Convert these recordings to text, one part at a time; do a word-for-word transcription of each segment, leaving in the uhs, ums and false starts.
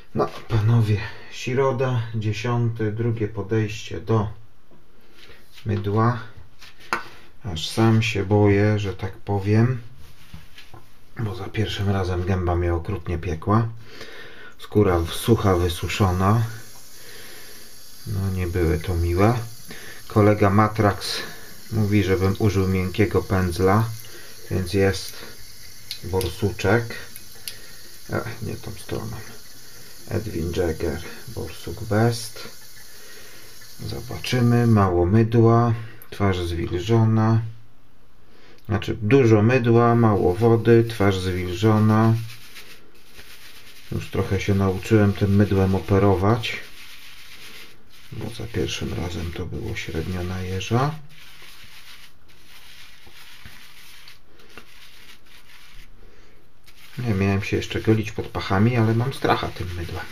No panowie, środa, dziesiąte, drugie podejście do mydła. Aż sam się boję, że tak powiem, bo za pierwszym razem gęba mnie okrutnie piekła. Skóra sucha, wysuszona. No nie były to miłe. Kolega Matrax mówi, żebym użył miękkiego pędzla, więc jest borsuczek. E, nie tą stroną. Edwin Jagger, borsuk best. Zobaczymy. Mało mydła, twarz zwilżona. Znaczy dużo mydła, mało wody, twarz zwilżona. Już trochę się nauczyłem tym mydłem operować, bo za pierwszym razem to było średnio na jeża. Nie miałem się jeszcze golić pod pachami, ale mam stracha tym mydłem.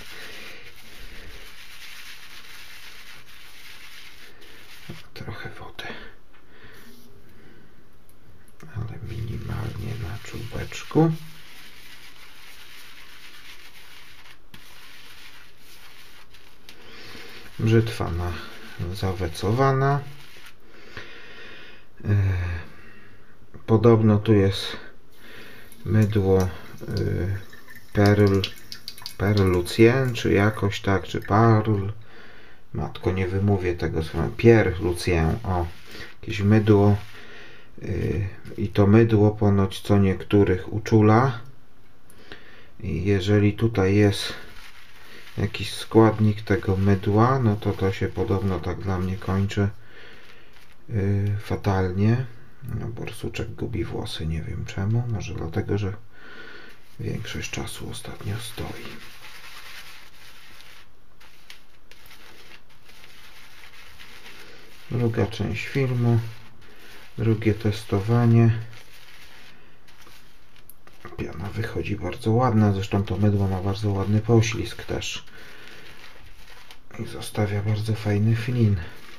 Trochę wody, ale minimalnie na czubeczku. Brzytwa na zawecowana. Podobno tu jest mydło Perl, Perl Lucien, czy jakoś tak, czy Parl. Matko, nie wymówię tego słowa. Pierre Lucien, o, jakieś mydło. I to mydło ponoć co niektórych uczula. I jeżeli tutaj jest jakiś składnik tego mydła, no to to się podobno tak dla mnie kończy yy, fatalnie. No, borsuczek gubi włosy, nie wiem czemu. Może dlatego, że większość czasu ostatnio stoi. Druga część filmu. Drugie testowanie. Piana wychodzi bardzo ładna, zresztą to mydło ma bardzo ładny poślizg też i zostawia bardzo fajny flin.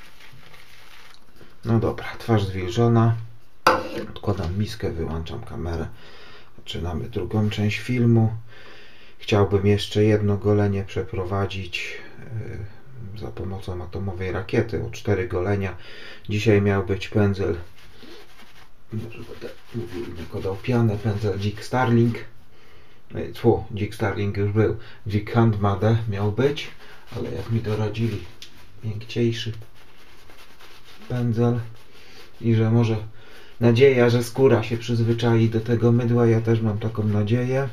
No dobra, twarz zwilżona. Odkładam miskę, wyłączam kamerę. Zaczynamy drugą część filmu. Chciałbym jeszcze jedno golenie przeprowadzić yy, za pomocą atomowej rakiety o cztery golenia. Dzisiaj miał być pędzel, może będę mówił, nakładał pianę, pędzel Jig Starling. Tfu, Jig Starling już był. Jig Handmade miał być, ale jak mi doradzili, miękciejszy pędzel i że może nadzieja, że skóra się przyzwyczai do tego mydła. Ja też mam taką nadzieję.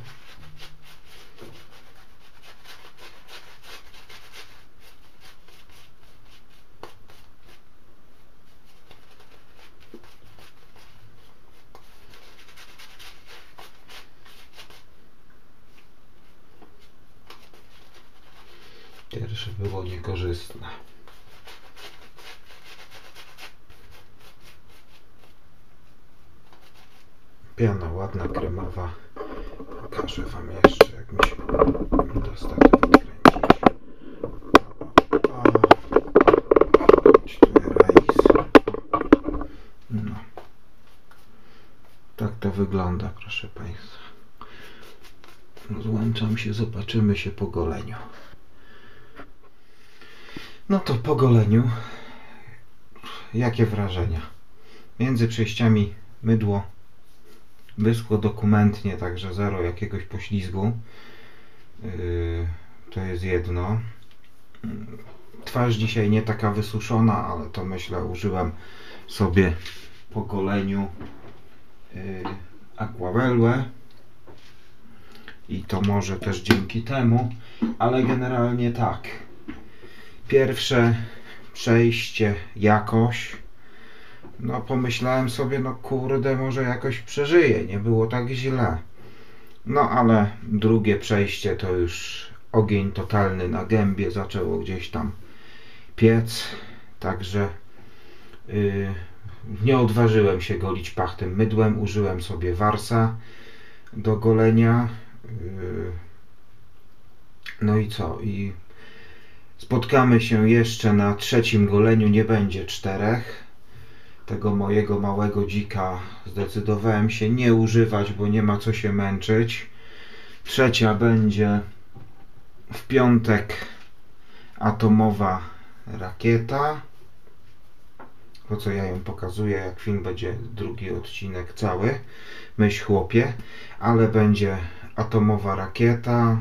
Pierwsze było niekorzystne. Piana ładna, kremowa. Pokażę wam jeszcze, jak mi się uda statyw odkręcić. No. Tak to wygląda, proszę państwa. Rozłączam się, zobaczymy się po goleniu. No to po goleniu, jakie wrażenia? Między przejściami mydło wyschło dokumentnie, także zero jakiegoś poślizgu. Yy, to jest jedno. Twarz dzisiaj nie taka wysuszona, ale to myślę użyłem sobie po goleniu yy, Aquavelve i to może też dzięki temu, ale generalnie tak. Pierwsze przejście jakoś, no pomyślałem sobie, no kurde, może jakoś przeżyję, nie było tak źle. No ale drugie przejście to już ogień totalny na gębie, zaczęło gdzieś tam piec, także yy, nie odważyłem się golić pach tym mydłem, użyłem sobie warsa do golenia. Yy, no i co? I spotkamy się jeszcze na trzecim goleniu, nie będzie czterech. Tego mojego małego dzika zdecydowałem się nie używać, bo nie ma co się męczyć. Trzecia będzie W piątek atomowa rakieta. Po co ja ją pokazuję, jak film będzie drugi odcinek cały. Myśl chłopie, ale będzie atomowa rakieta.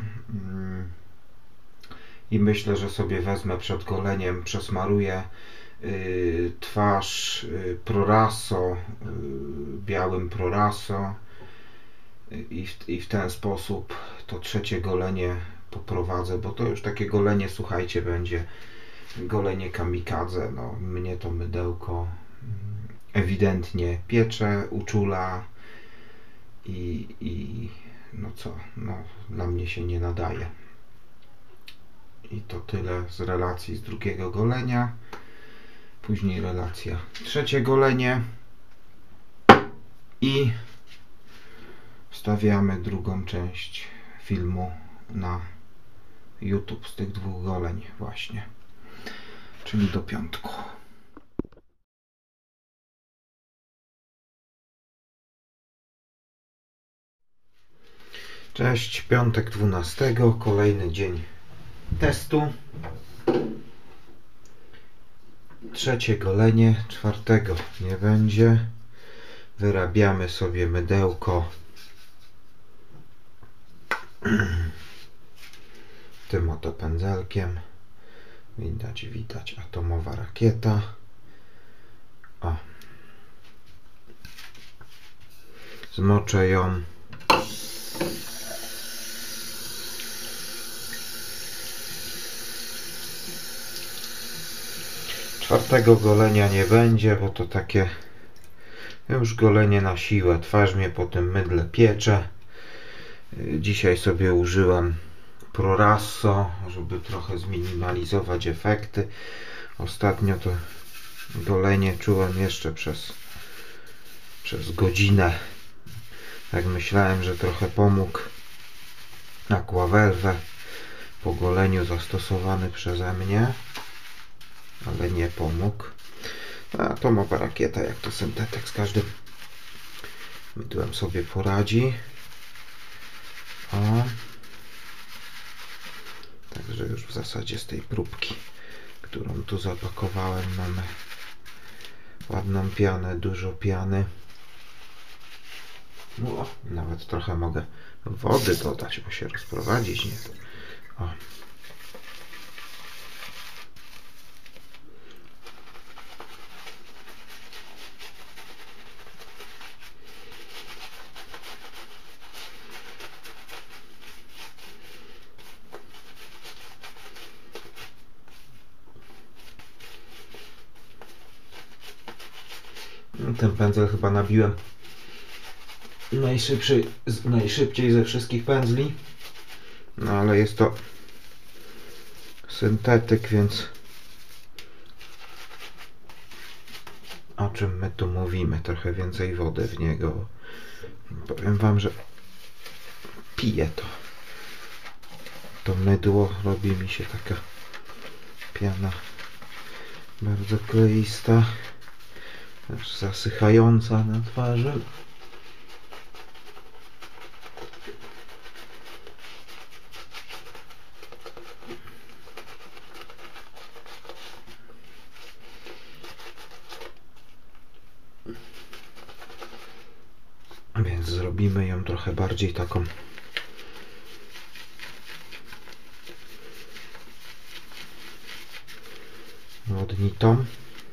I myślę, że sobie wezmę przed goleniem, przesmaruję yy, twarz yy, Proraso, yy, białym Proraso yy, i, w, i w ten sposób to trzecie golenie poprowadzę, bo to już takie golenie, słuchajcie, będzie golenie kamikadze. No, mnie to mydełko ewidentnie piecze, uczula i, i no co, no, dla mnie się nie nadaje. I to tyle z relacji z drugiego golenia. Później relacja trzecie golenie. I wstawiamy drugą część filmu na YouTube z tych dwóch goleń właśnie. Czyli do piątku. Cześć, piątek dwunastego, kolejny dzień testu. Trzecie golenie, czwartego nie będzie. Wyrabiamy sobie mydełko tym oto pędzelkiem. Widać, widać, atomowa rakieta. O. Zmoczę ją. Czwartego golenia nie będzie, bo to takie już golenie na siłę. Twarz mnie po tym mydle piecze. Dzisiaj sobie użyłem Proraso, żeby trochę zminimalizować efekty. Ostatnio to golenie czułem jeszcze przez, przez godzinę. Tak myślałem, że trochę pomógł Aquavelve po goleniu zastosowany przeze mnie, ale nie pomógł. Atomowa rakieta, jak to syntetyk, z każdym mydłem sobie poradzi. O. Także już w zasadzie z tej próbki, którą tu zapakowałem, mamy ładną pianę, dużo piany. O, nawet trochę mogę wody dodać, bo się rozprowadzić nie. O. Ten pędzel chyba nabiłem najszybszy, najszybciej ze wszystkich pędzli, no ale jest to syntetyk, więc o czym my tu mówimy? Trochę więcej wody w niego. Powiem wam, że piję to. To mydło, robi mi się taka piana bardzo kleista, aż zasychająca na twarzy. Więc zrobimy ją trochę bardziej taką wodnitą.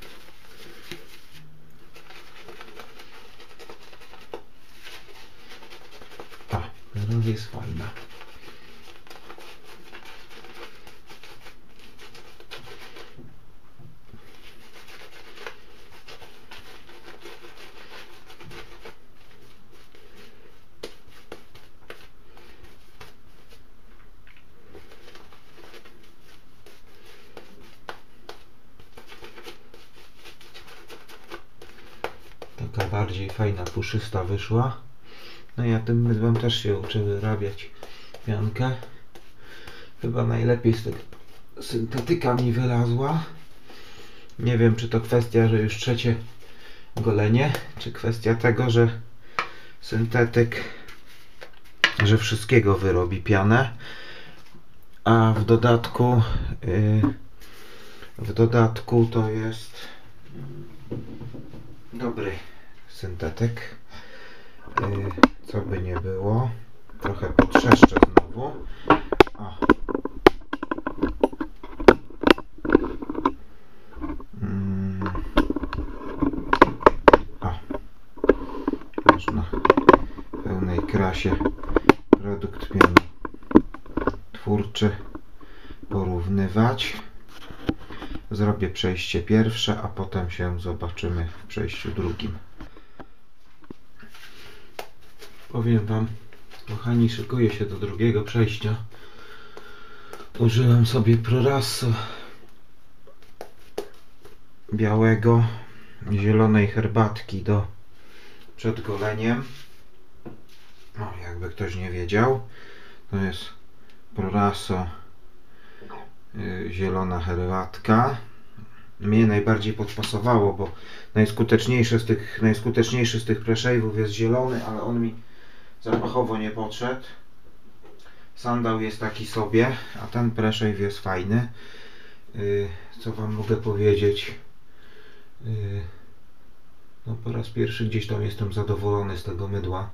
A, teraz jest fajna. Taka bardziej fajna, puszysta wyszła. No ja tym mydłem też się uczę wyrabiać piankę. Chyba najlepiej z tego syntetyka mi wylazła. Nie wiem, czy to kwestia, że już trzecie golenie, czy kwestia tego, że syntetyk, że wszystkiego wyrobi pianę. A w dodatku yy, w dodatku to jest dobry syntetyk. Yy, co by nie było, trochę potrzeszczę znowu. O. Mm. O. Można w pełnej krasie produkt pianotwórczy porównywać. Zrobię przejście pierwsze, a potem się zobaczymy w przejściu drugim. Powiem Wam, kochani, szykuję się do drugiego przejścia. Użyłem sobie Proraso białego, zielonej herbatki do przed goleniem. O, jakby ktoś nie wiedział, to jest Proraso yy, zielona herbatka. Mnie najbardziej podpasowało, bo najskuteczniejszy z tych, najskuteczniejszy z tych preshave'ów jest zielony, ale on mi zapachowo nie podszedł. Sandał jest taki sobie, a ten preshave jest fajny. Yy, co Wam mogę powiedzieć? Yy, no po raz pierwszy gdzieś tam jestem zadowolony z tego mydła.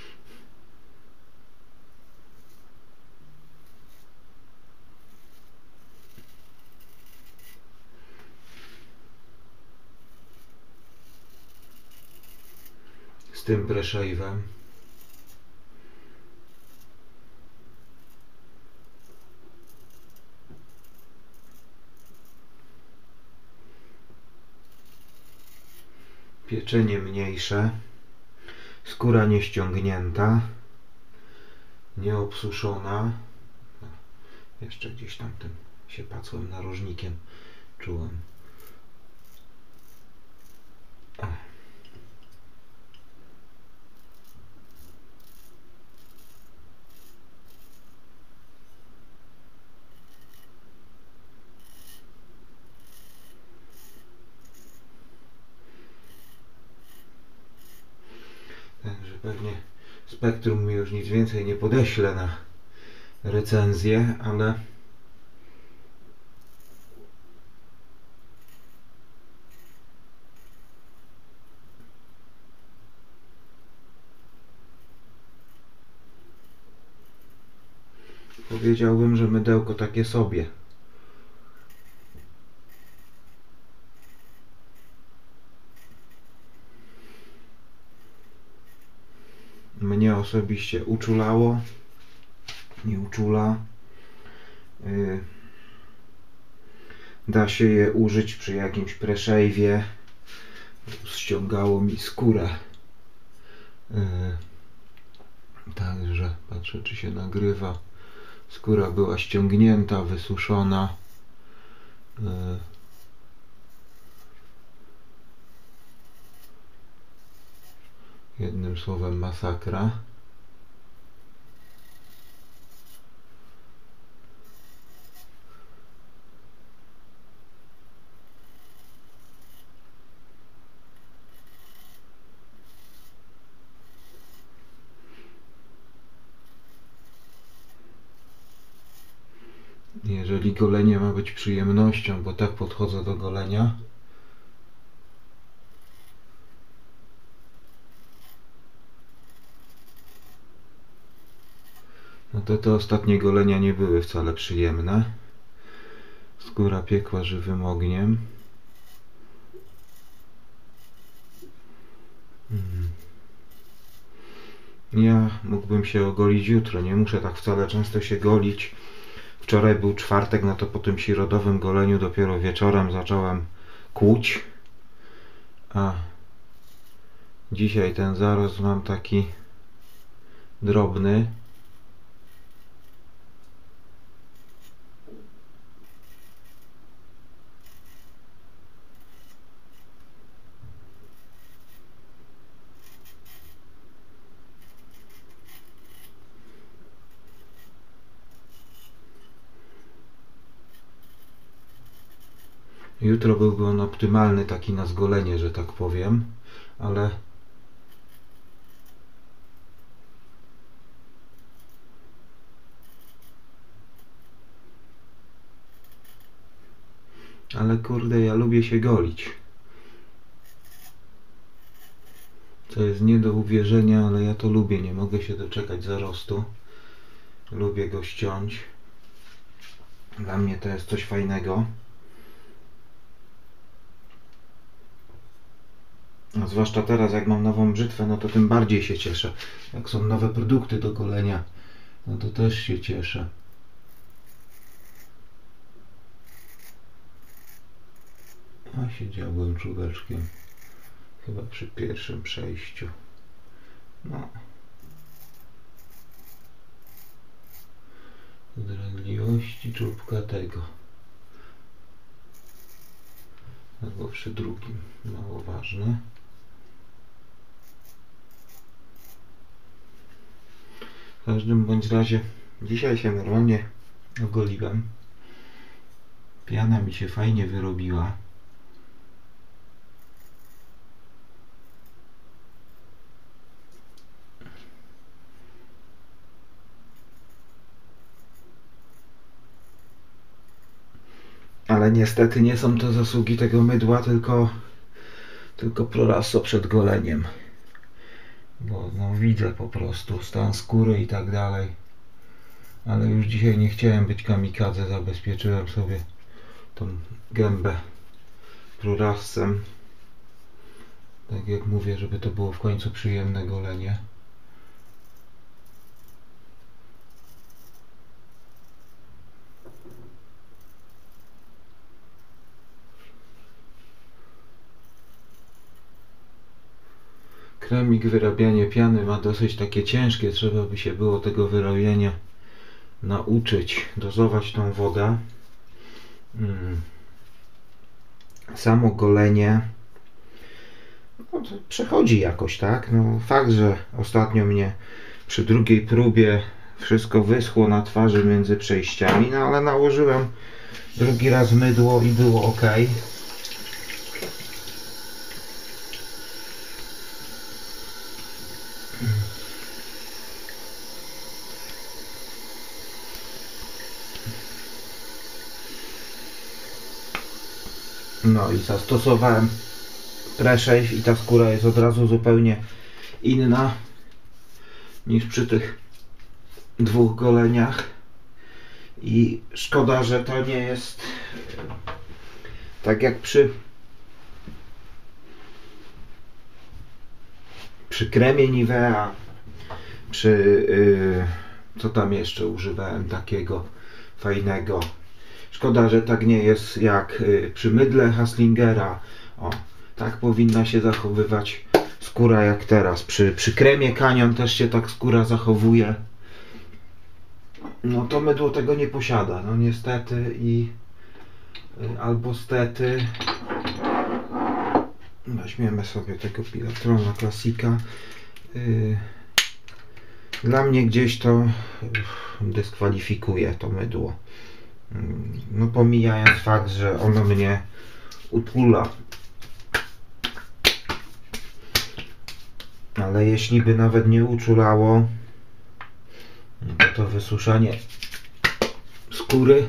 Z tym preshave'em. Pieczenie mniejsze, skóra nie ściągnięta, nie obsuszona. Jeszcze gdzieś tam tym się pacłem narożnikiem, czułem. O. Także pewnie Spektrum mi już nic więcej nie podeśle na recenzję, ale powiedziałbym, że mydełko takie sobie. Mnie osobiście uczulało, nie uczula. Yy, da się je użyć przy jakimś preshave'ie. Ściągało mi skórę. Yy, także patrzę, czy się nagrywa. Skóra była ściągnięta, wysuszona. Yy. Jednym słowem masakra. Jeżeli golenie ma być przyjemnością, bo tak podchodzę do golenia, no to te ostatnie golenia nie były wcale przyjemne. Skóra piekła żywym ogniem. Hmm. Ja mógłbym się ogolić jutro, nie muszę tak wcale często się golić. Wczoraj był czwartek, no to po tym środowym goleniu dopiero wieczorem zacząłem kłuć. A dzisiaj ten zarost mam taki drobny. Jutro byłby on optymalny taki na zgolenie, że tak powiem, ale Ale kurde, ja lubię się golić. Co jest nie do uwierzenia, ale ja to lubię. Nie mogę się doczekać zarostu. Lubię go ściąć. Dla mnie to jest coś fajnego. A zwłaszcza teraz, jak mam nową brzytwę, no to tym bardziej się cieszę. Jak są nowe produkty do golenia, no to też się cieszę. A siedziałem czubeczkiem. Chyba przy pierwszym przejściu. No. Zdragliwości czubka tego. Albo przy drugim. Mało ważne. W każdym bądź razie dzisiaj się normalnie ogoliłem. Piana mi się fajnie wyrobiła. Ale niestety nie są to zasługi tego mydła, tylko tylko Proraso przed goleniem. Bo no widzę po prostu stan skóry i tak dalej. Ale już dzisiaj nie chciałem być kamikadze, zabezpieczyłem sobie tą gębę Prorasem. Tak jak mówię, żeby to było w końcu przyjemne golenie. Kremik, wyrabianie piany ma dosyć takie ciężkie, trzeba by się było tego wyrabiania nauczyć, dozować tą wodę. Hmm. Samo golenie no to przechodzi jakoś, tak? No, fakt, że ostatnio mnie przy drugiej próbie wszystko wyschło na twarzy między przejściami, no ale nałożyłem drugi raz mydło i było ok. No i zastosowałem Pre-Shave i ta skóra jest od razu zupełnie inna niż przy tych dwóch goleniach. I szkoda, że to nie jest tak jak przy przy kremie Nivea, przy yy, co tam jeszcze używałem takiego fajnego. Szkoda, że tak nie jest jak yy, przy mydle Haslingera. O, tak powinna się zachowywać skóra jak teraz. Przy, przy kremie Canyon też się tak skóra zachowuje. No to mydło tego nie posiada, no niestety i yy, albo stety. Weźmiemy sobie tego Pilastrona Classica. Yy, dla mnie gdzieś to dyskwalifikuje to mydło. Yy, no pomijając fakt, że ono mnie utula. Ale jeśli by nawet nie uczulało, to to wysuszanie skóry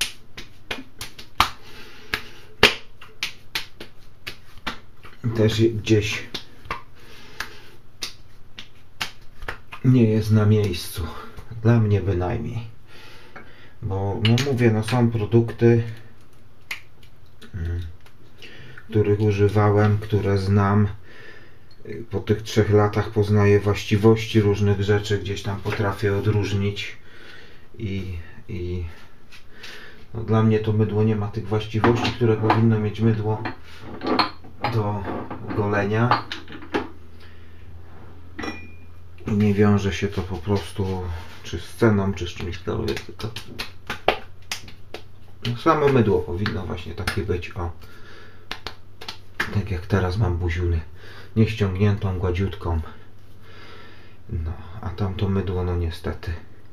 też gdzieś nie jest na miejscu. Dla mnie bynajmniej. Bo no mówię, no są produkty, których używałem, które znam. Po tych trzech latach poznaję właściwości różnych rzeczy, gdzieś tam potrafię odróżnić i, i no dla mnie to mydło nie ma tych właściwości, które powinno mieć mydło do golenia i nie wiąże się to po prostu czy z ceną, czy z czymś tam, tylko no samo mydło powinno właśnie takie być, o tak jak teraz mam buziuny, nieściągniętą, gładziutką, no a tamto mydło no niestety.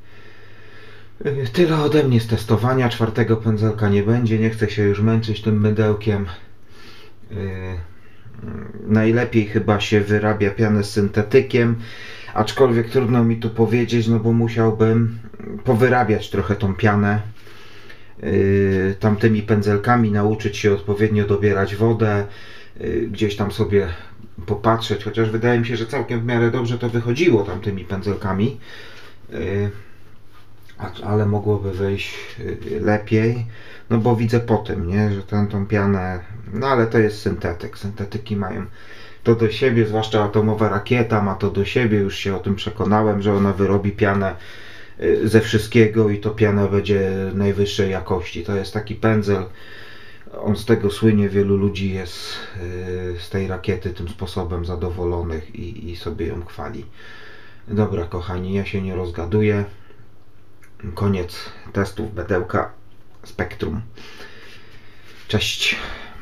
Tyle ode mnie z testowania. Czwartego pędzelka nie będzie, nie chcę się już męczyć tym mydełkiem. Yy, najlepiej chyba się wyrabia pianę z syntetykiem, aczkolwiek trudno mi tu powiedzieć, no bo musiałbym powyrabiać trochę tą pianę, yy, tamtymi pędzelkami, nauczyć się odpowiednio dobierać wodę, yy, gdzieś tam sobie popatrzeć, chociaż wydaje mi się, że całkiem w miarę dobrze to wychodziło tamtymi pędzelkami, yy, ale mogłoby wyjść yy, lepiej, no bo widzę po tym, nie, że tę tą pianę, no ale to jest syntetyk, syntetyki mają to do siebie, zwłaszcza atomowa rakieta ma to do siebie, już się o tym przekonałem, że ona wyrobi pianę ze wszystkiego i to piana będzie najwyższej jakości. To jest taki pędzel, on z tego słynie, wielu ludzi jest z tej rakiety tym sposobem zadowolonych i, i sobie ją chwali. Dobra kochani, ja się nie rozgaduję. Koniec testów Bedełka Spektrum. Cześć.